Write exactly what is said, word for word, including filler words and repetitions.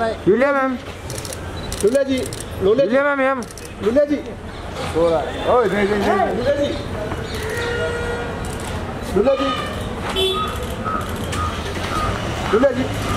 Yulia ma'am, लुलिया जी, लुलिया Yulia ma'am ma'am, लुलिया जी, सो रहा है। ओए दे दे दे लुलिया जी, लुलिया जी, लुलिया जी।